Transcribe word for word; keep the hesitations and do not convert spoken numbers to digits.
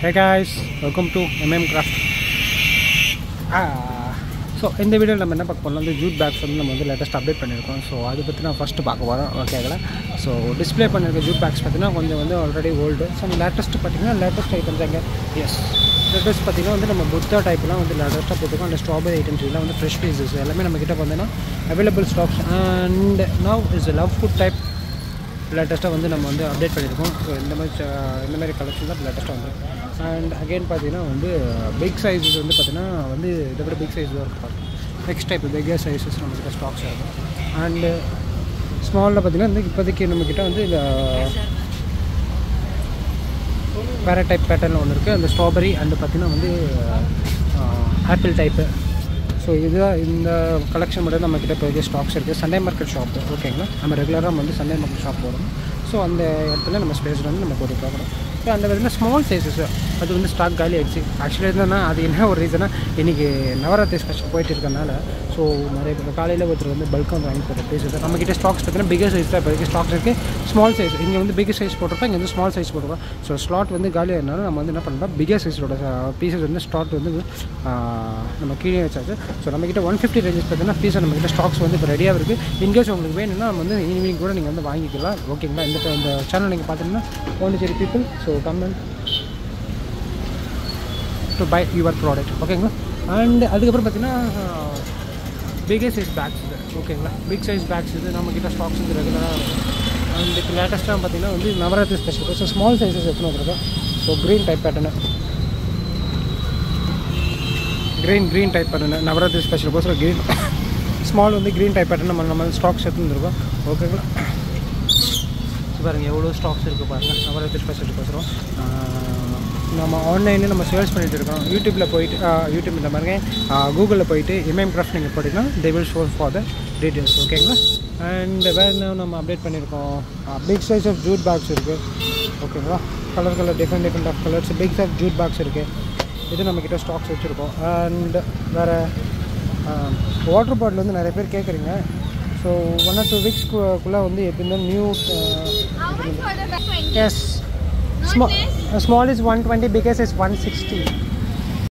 Hey guys, welcome to IMAYAMCRAFTS. Ah, so in the video நம்ம என்ன பார்க்க போறோம்னா இந்த ஜூட் பேக்ஸ் வந்து நம்ம வந்து லேட்டஸ்ட் அப்டேட் பண்ணியிருக்கோம். ஸோ அதை பற்றி நான் ஃபஸ்ட்டு பார்க்க போகிறோம். ஓகேங்களா? ஸோ டிஸ்பிளே பண்ணியிருக்க ஜூட் பேக்ஸ் பார்த்தீங்கன்னா கொஞ்சம் வந்து ஆல்ரெடி ஓல்டு. ஸோ லேட்டஸ்ட் பார்த்தீங்கன்னா லேட்டஸ்ட் ஐட்டம்ஸ் எங்கே எஸ் லேட்டஸ்ட் பார்த்தீங்கன்னா வந்து நம்ம புத்தா டைப்லாம் வந்து லேட்டஸ்ட்டாக போட்டுருக்கோம். அந்த ஸ்ட்ராபெரி ஐட்டம்ஸ் எல்லாம் வந்து ஃப்ரெஷ் பீசஸ் எல்லாமே நம்ம கிட்ட பார்த்தீங்கன்னா available stocks. And now is love food type லேட்டஸ்ட்டாக வந்து நம்ம வந்து அப்டேட் பண்ணியிருக்கோம். ஸோ இந்த மாதிரி இந்த மாதிரி கலெக்ஷன் தான் லேட்டஸ்ட்டாக வந்து. அண்ட் அகெயின் பார்த்தீங்கன்னா வந்து பிக் சைஸஸ் வந்து பார்த்தீங்கன்னா வந்து இதை விட பிக் சைஸ் தான் இருக்கும். நெக்ஸ்ட் டைப் பிக்கர் சைஸஸ் நம்மக்கிட்ட ஸ்டாக்ஸ் ஆகும். அண்டு ஸ்மாலில் பார்த்தீங்கன்னா வந்து இப்போதைக்கு நம்மக்கிட்ட வந்து இந்த வேறு டைப் பேட்டர்னில் ஒன்று இருக்குது. அந்த ஸ்ட்ராபெரி அண்டு பார்த்தீங்கன்னா வந்து ஆப்பிள் டைப்பு. ஸோ இதுதான் இந்த கலெக்ஷன் மட்டும் நம்மக்கிட்ட இப்போதைக்கு ஸ்டாக்ஸ் இருக்குது. சண்டே மார்க்கெட் ஷாப்பு ஓகேங்களா? நம்ம ரெகுலராக நம்ம வந்து சண்டே மார்க்கெட் ஷாப் போகிறோம். ஸோ அந்த இடத்துல நம்ம ஸ்பேஸில் வந்து நம்ம போட்டு பார்க்குறோம். ஸோ அந்த பார்த்தீங்கன்னா ஸ்மால் சைஸஸ் அது வந்து ஸ்டாக் காலி ஆகிடுச்சு. ஆக்சுவலி என்னன்னா அது என்ன ஒரு ரீசனாக இன்றைக்கி நவராத்திரி ஸ்பெஷல் போயிட்டு இருக்கனால ஸோ நிறைய இப்போ காலையில் ஒருத்தர் வந்து பல்காக வந்து வாங்கி போகிற பீஸஸ் நம்மக்கிட்ட ஸ்டாக்ஸ் பார்த்தீங்கன்னா பிகர் சைஸ் தான் இப்போதைக்கு ஸ்டாக்ஸ் இருக்குது. ஸ்மால் சைஸ் இங்கே வந்து பிகர் சைஸ் போட்டிருப்போம், இங்கே வந்து ஸ்மால் சைஸ் போட்டிருக்கோம். ஸோ ஸ்லாட் வந்து காலி ஆகினாலும் நம்ம வந்து என்ன பண்ணுறோம், பிகர் சைஸோட பீசஸ் வந்து ஸ்டாக் வந்து நம்ம கீழே வச்சாச்சு. ஸோ நம்மக்கிட்ட ஒன் ஃபிஃப்டி ரேஞ்சஸ் பார்த்தீங்கன்னா பீஸை நம்மக்கிட்ட ஸ்டாக்ஸ் வந்து இப்போ ரெடியாக இருக்குது. இன்கேஸ் உங்களுக்கு வேணும்னா நம்ம வந்து ஈவினிங் கூட நீங்கள் வந்து வாங்கிக்கலாம். ஓகேங்களா? இந்த இந்த சேனல் நீங்கள் பார்த்தீங்கன்னா Pondicherry people. So comment to buy your product ஓகேங்களா? அண்ட் அதுக்கப்புறம் பார்த்தீங்கன்னா பிகர் சைஸ் பேக்ஸ் இது ஓகேங்களா? பிக் சைஸ் பேக்ஸ் இது நம்மக்கிட்ட ஸ்டாக்ஸ் வந்து ரெகுலராக இருக்கும். அண்ட் இப்போ லேட்டஸ்ட்டாக பார்த்தீங்கன்னா வந்து Navratri special. So small sizes எத்தனை வந்துருக்கோம். So green type pattern green green type pattern Navratri special கோசரம் க்ரீன் ஸ்மால் வந்து க்ரீன் டைப் பேட்டர்ன் நம்ம நம்ம ஸ்டாக்ஸ் எடுத்து வந்துருக்கோம். ஓகேங்களா? பாருங்கள் எவ்வளோ ஸ்டாக்ஸ் இருக்குது பாருங்கள் நவராத்திரி ஸ்பெஷல் கோசரம். நம்ம ஆன்லைனில் நம்ம சேல்ஸ் பண்ணிகிட்டு இருக்கோம். யூடியூப்பில் போயிட்டு யூடியூப் இந்த மாதிரி கூகுளில் போயிட்டு IMAYAMCRAFTS நீங்கள் போட்டிங்கன்னா they will show for the details ஓகேங்களா? அண்ட் வேறு என்ன நம்ம அப்டேட் பண்ணியிருக்கோம், big size of jute bags இருக்குது ஓகேங்களா? Colour colour different different of colours big of jute bags இருக்குது. இது நம்மக்கிட்ட ஸ்டாக்ஸ் வச்சுருக்கோம். அண்ட் வேறு வாட்டர் பாட்டில் வந்து நிறைய பேர் கேட்குறீங்க. ஸோ ஒன் ஆர் டூ வீக்ஸ்க்குள்ளே வந்து எப்படின்னா new S small small is one twenty, biggers is one sixty.